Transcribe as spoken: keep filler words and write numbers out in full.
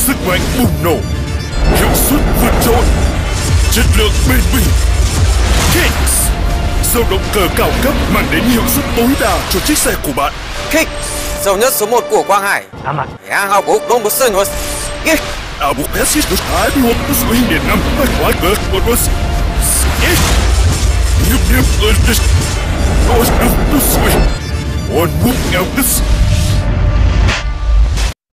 sức mạnh bùng nổ, hiệu suất vượt trội, chất lượng bền bỉ. Kixx, dầu động cơ cao cấp mang đến hiệu suất tối đa cho chiếc xe của bạn. Kixx, dầu nhất số một của Quang Hải. Nhà học úc đông bút sơn hốt. Kixx. À buộc bé xít được hai mươi hộp nước suối điện năm hai quá cỡ một bút. Kixx. Nhấp nhấp ơn đứt. Nó nước nước suối. One book out this.